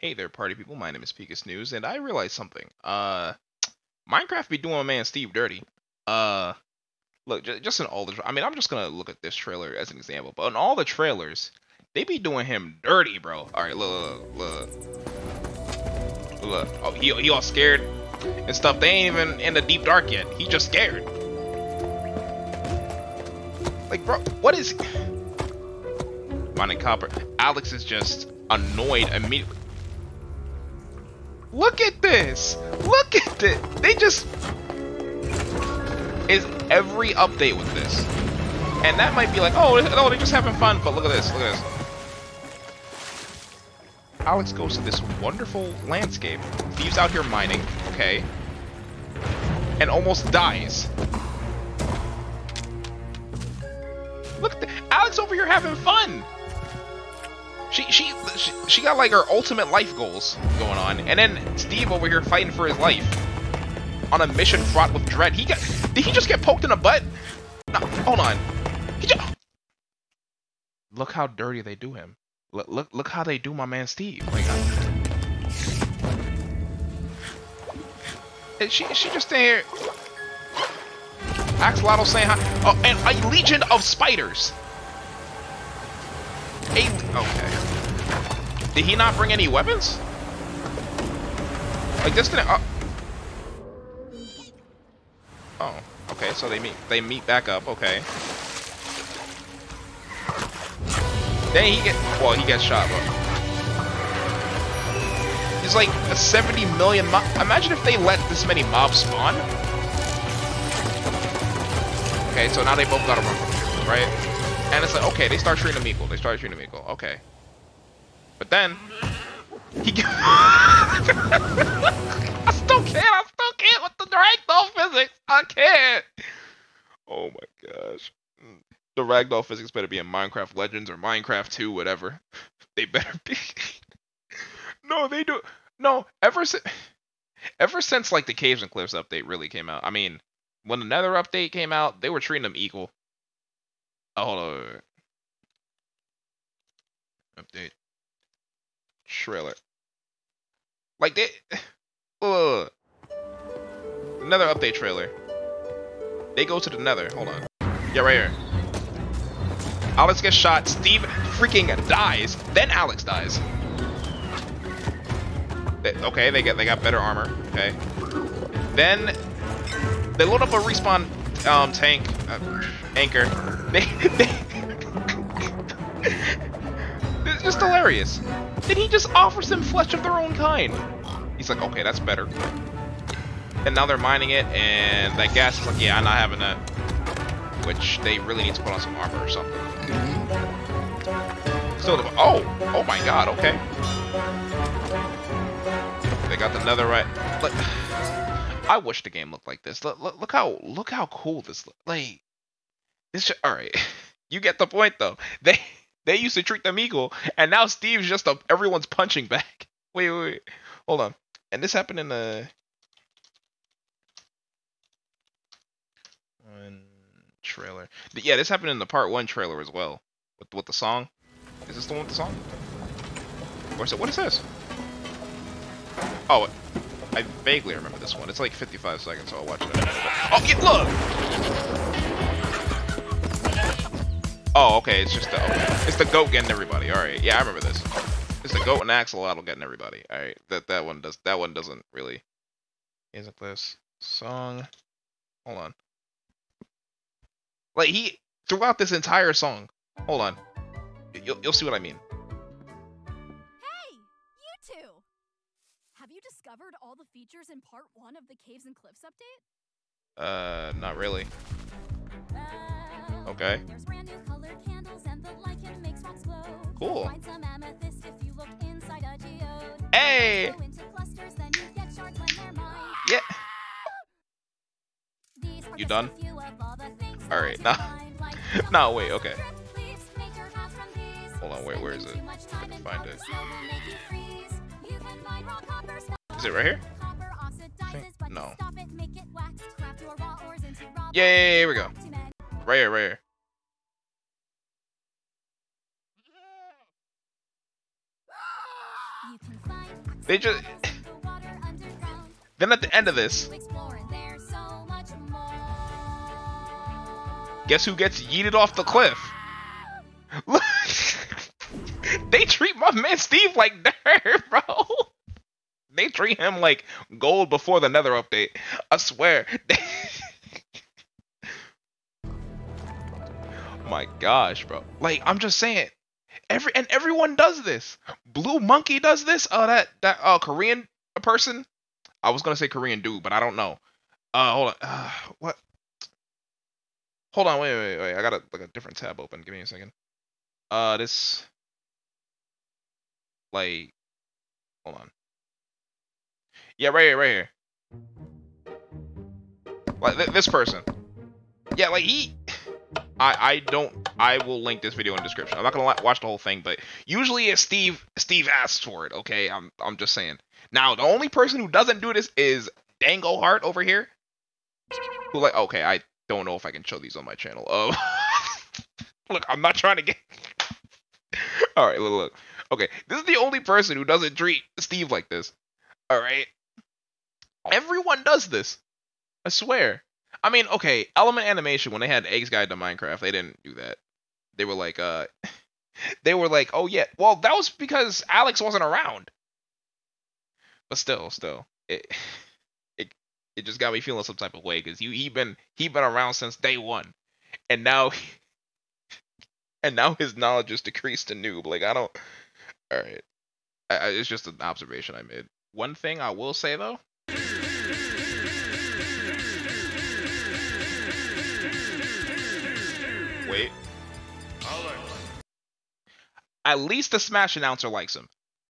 Hey there, party people. My name is Picus News, and I realized something. Minecraft be doing my man Steve dirty. Look, just in all the, I mean, I'm just gonna look at this trailer as an example, but in all the trailers, they be doing him dirty, bro. All right, look. Oh, he all scared and stuff. They ain't even in the deep dark yet. He just scared. Like, bro, what is? Mining copper. Alex is just annoyed immediately. Look at this! Look at this! They just... Is every update with this. And that might be like, oh, no, they're just having fun, but look at this, look at this. Alex goes to this wonderful landscape. Steve's out here mining, okay? And almost dies. Look at Alex over here having fun! She got like her ultimate life goals going on, and then Steve over here fighting for his life on a mission fraught with dread. Did he just get poked in the butt? No, hold on. Look how dirty they do him. Look how they do my man Steve. Like, and she just staying here. Axolotl saying hi. Oh, and a legion of spiders. Okay. Did he not bring any weapons? Like this didn't. Oh, okay. So they meet back up. Okay. Then he gets shot. But he's like a 70 million mob. Imagine if they let this many mobs spawn. Okay, so now they both gotta run from here, right? And it's like, okay, they start treating him equal. Okay. But then, he get I still can't with the ragdoll physics. I can't. Oh my gosh. The ragdoll physics better be in Minecraft Legends or Minecraft 2, whatever. They better be. No, they do. No, ever since like the Caves and Cliffs update really came out. I mean, when the Nether update came out, they were treating them equal. Oh, hold on. Update. Trailer. Like they another update trailer. They go to the Nether. Hold on. Yeah, right here. Alex gets shot. Steve freaking dies. Then Alex dies. Okay, they got better armor. Okay. Then they load up a respawn tank anchor. It's just hilarious. Then he just offers them flesh of their own kind. He's like, okay, that's better. And now they're mining it, and that gas is like, yeah, I'm not having that. Which they really need to put on some armor or something. So, oh my god, okay. They got the netherite. Look, I wish the game looked like this. Look how cool this looks. Like, this. All right, you get the point though. They used to treat them equal, and now Steve's just everyone's punching back. Wait, hold on. And this happened in the trailer. Yeah, this happened in the part 1 trailer as well. With the song. Is this the one with the song? Or is it? What is this? Oh, I vaguely remember this one. It's like 55 seconds, so I'll watch it. Oh, yeah, look! Oh, okay, it's just it's the goat getting everybody. All right, yeah, I remember this. It's the goat and Axolotl getting everybody. All right, that one doesn't really. Isn't this song? Hold on. Like throughout this entire song. Hold on. You'll see what I mean. Hey, you two! Have you discovered all the features in part 1 of the Caves and Cliffs update? Not really. Okay. There's brand new colored candles and the lichen makes rocks glow. Cool. Find some amethyst if you look inside a geode. Hey! Go into clusters, then you get shards when they're mined. Yeah. These are You just done? a few of all the things All right. that No. you find, like No. Wait. Okay. drip leaves, make your house from these. Hold on. Where is it? Too much time I can in find powdered it. snow will make you freeze. You can mine raw copper, Is it right here? copper oxidizes, but to No. stop it, make it wax. Craft your raw ores into raw Yeah, here we go. to men. Right here. You can find They just... Then at the end of this, guess who gets yeeted off the cliff? Look, they treat my man Steve like dirt, bro. They treat him like gold before the Nether update. I swear. My gosh, bro. Like, I'm just saying, everyone does this. Blue Monkey does this. That Korean person. I was gonna say Korean dude, but I don't know. Hold on. What? Hold on. Wait. I got a different tab open. Give me a second. This. Like, hold on. Yeah, right here. Like this person. Yeah, like he. I will link this video in the description. I'm not gonna watch the whole thing, but usually it's Steve asks for it. Okay, I'm just saying. Now the only person who doesn't do this is Dango Heart over here. Who like, okay, I don't know if I can show these on my channel. Look, I'm not trying to get. All right, look. Okay, this is the only person who doesn't treat Steve like this. All right, everyone does this. I swear. I mean, okay, Element Animation, when they had Eggs Guide to Minecraft, they didn't do that. They were like, oh yeah, well, that was because Alex wasn't around. But still, it just got me feeling some type of way, because he been around since day one, and now his knowledge is decreased to noob. Like, I don't. All right, it's just an observation I made. One thing I will say though. Wait. At least the Smash announcer likes him.